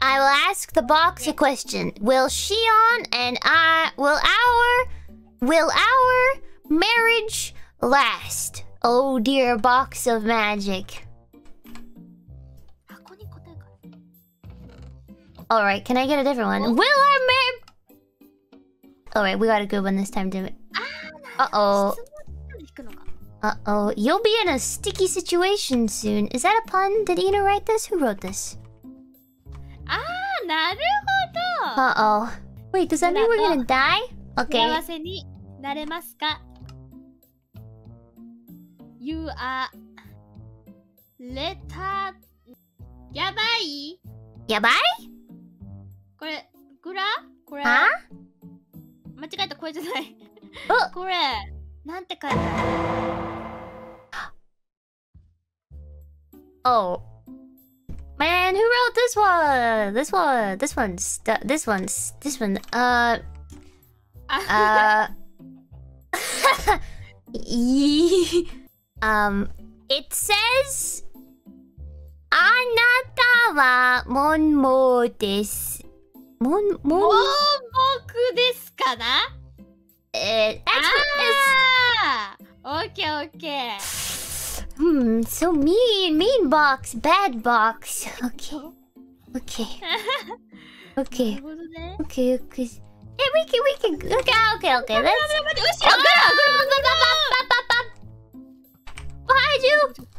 I will ask the box a question. Will Shion and will our marriage last? Oh dear box of magic. Alright, can I get a different one? Will our marriage... Alright, we got a good one this time, damn it. Uh-oh. Uh-oh. You'll be in a sticky situation soon. Is that a pun? Did Ina write this? Who wrote this? Uh-oh. Wait, does that mean we're gonna die? Okay. You are... Letter... Yabai? Yabai? これ、グラ？これ。 あ？ 間違えた、これじゃない。 お！ これ、なんて書いてある？ Oh. Man, who wrote this one? This one. It says あなたはもんもです。もん僕ですかな？Okay. So mean box, bad box. Okay. Okay. Hey, we can. Okay. Let's. Behind you.